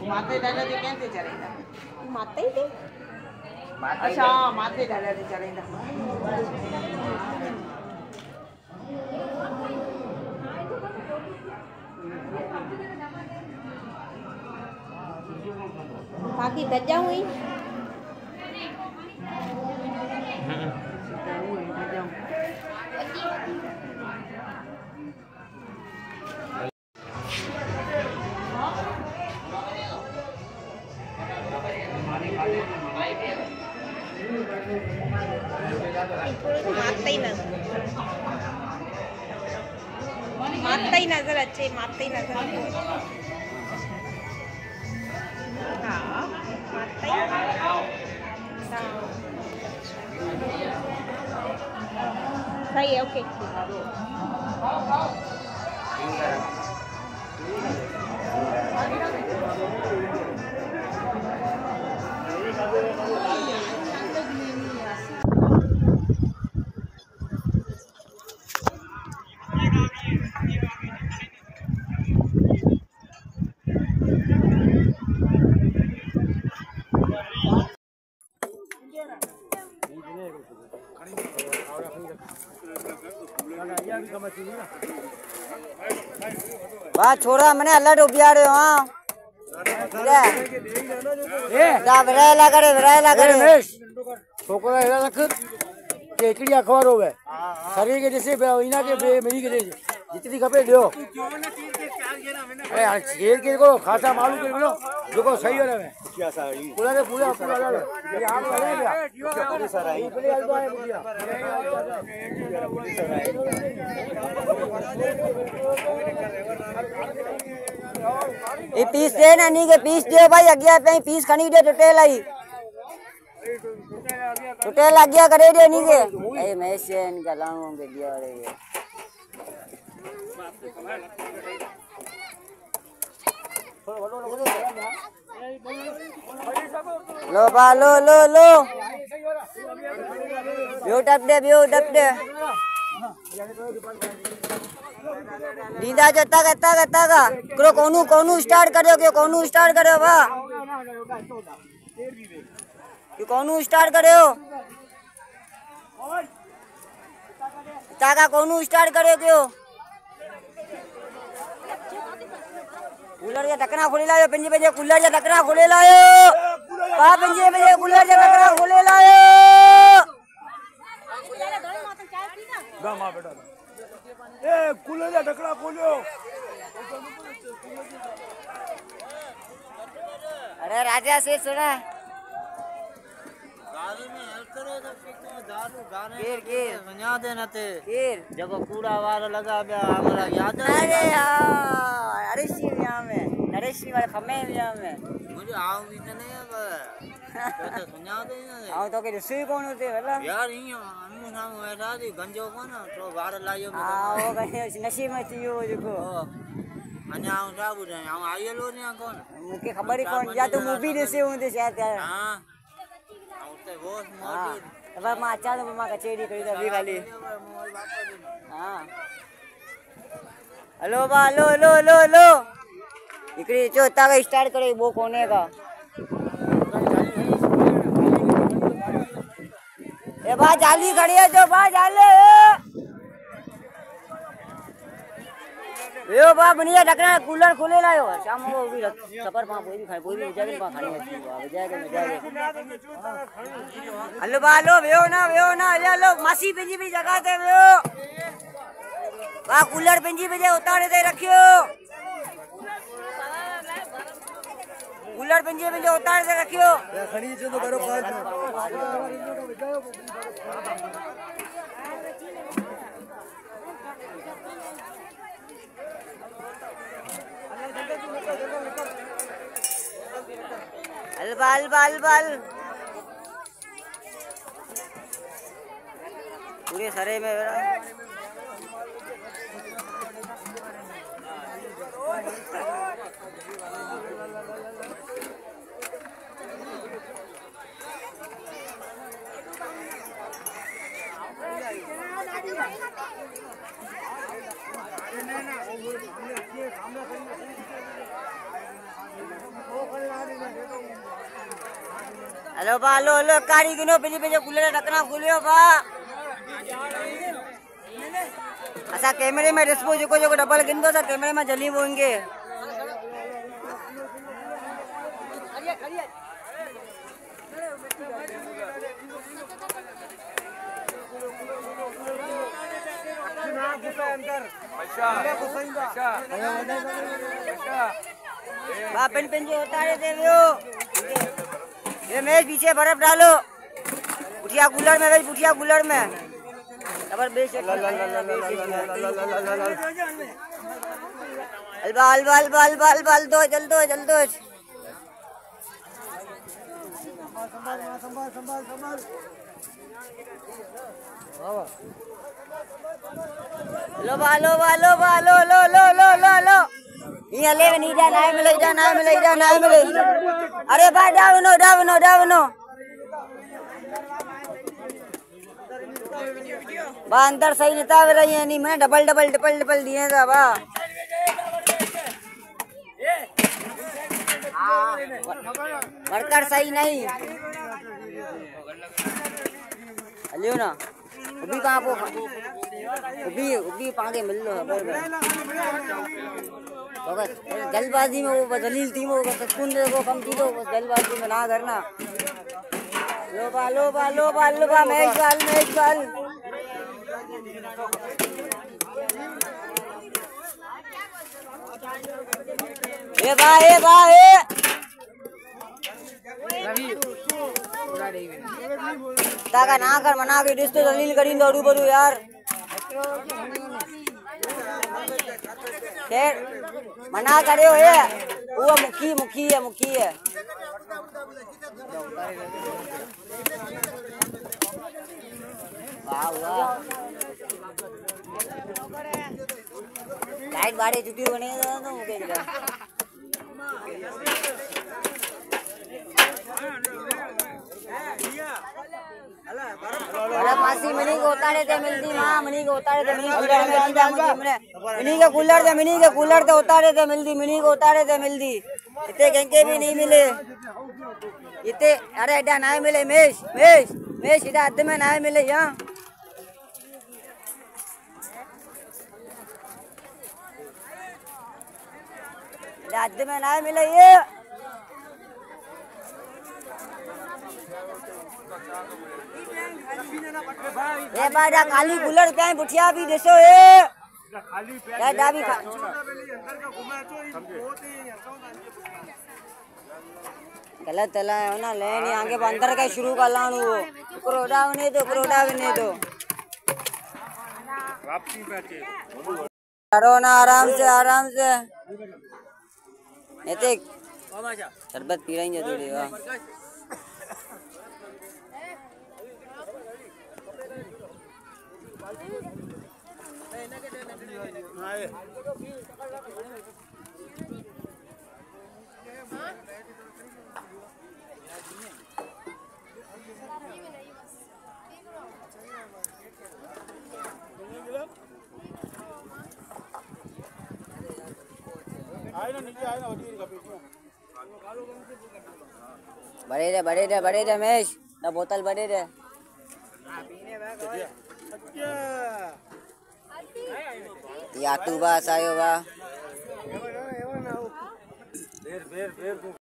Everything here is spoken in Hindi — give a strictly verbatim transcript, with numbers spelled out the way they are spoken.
माथे डाला थी कैसे चढ़ेगा माता ही थी अच्छा माथे डाला थी चढ़ेगा बाकी दज्जा हुई माता ही नजर माता ही नजर अच्छे माता ही नजर हाँ माता ही सही है ओके वाह छोड़ा मैंने अल्लाह डूबिया रहे हो हाँ जा विरायला करे विरायला करे छोकरा हेरा रख केकड़ी अखबार होवे शरीर के जैसे इना के मेरी के जितनी खपे दियो अरे यार शेर के को खासा मालूम कर लो देखो सही हो रहा है क्या सारी पूरा के पूरा पूरा ये आप कर रहे हैं पूरी सराई पूरी अलबा है मुझे पूरी सराई ये पीस दे ना नहीं के पीस दे भाई अगिया पे पीस खनी दे टोटेल आई टोटेल अगिया करे दे नहीं के ए मैं से निकालाऊं के दिया रे लो बा लो लो लो बियो टप दे बियो टप दे दीदा जता करता करता का करो कोनू कोनू स्टार्ट करो के कोनू स्टार्ट करो बा कि कोनू स्टार्ट करो ताका कोनू स्टार्ट करो क्यों कूलर या ढकना खोले लायो पंजे बजे कूलर या ढकना खोले लायो पा पंजे बजे कूलर या ढकना खोले लायो गा मां बेटा ए कूलर या ढकना खोलो अरे राजा से सुना गाड़ी में हेल्प करो तो दारू गाने गिर गिर बना देना ते गिर जब कूड़ा वाला लगा बे हमारा याद है अरे यार अरे सी यहाँ में नरेश सी वाले खम्मे यहाँ में मुझे आऊ भी नहीं है पर तो सुना दे ना आऊ तो के रसोई कौन होते वाला यार ये हम नाम बैठा दी गंजो को ना तो बाहर लायो में आओ गए नशे में थियो देखो अन्या आऊ जा बुझे हम आइए लो ने कौन मुझे खबर ही कौन या तो मूवी देसे होते शायद हां आउते वो मौजूद अब मां अच्छा तो मां कचेरी करी था भी खाली हां हेलो बा लो लो लो लो इकड़ी जो ता का स्टार्ट करे वो कोने का ए बा जाली खड़ी है जो बा जाले यो बा बनिया ढकना कूलर खोले लायो शाम को भी सफर पा कोई भी खाए कोई भी जगह पा खानी है बजा के मजा के हेलो बा लो वेओ ना वेओ ना ले लो मासी पंजी भी जगह दे वेओ बा कूलर पंजी बजे उतारे दे रखियो कूलर पंजी बजे उतारे दे रखियो खड़ी से तो करो पास अलबाल बाल बाल पूरे सरे में हेलो बा हेलो हेलो कारी गिनो पिली पे जो कूलर ढकना खोलियो बा असा कैमरे में रिस्पो जो जो डबल गिन दो सा कैमरे में जली होंगे बा पिन पिन जो उतारे दे वो ये मेज पीछे बर्फ डालो पुठिया कूलर में भाई पुठिया कूलर में खबर बेच हलवा हलवा हलवा हलवा हलवा दो जल दो जल दो लो बालो बालो बालो लो लो लो लो लो ये ले नहीं जा ना मिले जा ना मिले जा ना मिले अरे भाई डावनो डावनो डावनो बा अंदर सही नेता रही है नहीं मैं डबल डबल डबल डबल दिए था बा वर्कर सही नहीं लियो ना अभी कहाँ पो अभी अभी पागे मिल लो जल्दबाजी में वो दलील थी वो सुन को कम थी तो जल्दबाजी में ना करना लो बा लो बा लो बा लो बा मैच बाल मैच बाल ए बा ए बा ए ताका ना कर मना के डिस तो दलील करी दो रू बरू यार फिर मना करे हो ये वो मुखी मुखी है मुखी है वाह वाह लाइट बाड़े जुटी बने तो मुके जरा अरे मासी मिनी को उतारे थे मिलती माँ मिनी को उतारे थे मिनी कूलर में मिलता मुझे मिले मिनी के कूलर थे मिनी के कूलर थे उतारे थे मिलती मिनी को उतारे थे मिलती इतने गंके भी नहीं मिले इतने अरे इधर ना मिले मेश मेश मेश इधर अद्ध में ना मिले यहाँ इधर अद्ध में ना मिले ये ये बाजा खाली कूलर कहीं बुठिया भी देसो ये क्या डाबी खा गलत तला है ना ले नहीं आगे अंदर का शुरू कर लाऊं वो करोड़ा बने तो करोड़ा बने तो करो ना आराम से आराम से नहीं तो शरबत पी रही है थोड़ी वाह बड़े रे बड़े रे बड़े रे महेश ना बोतल बड़े रे या तू बस आयो बा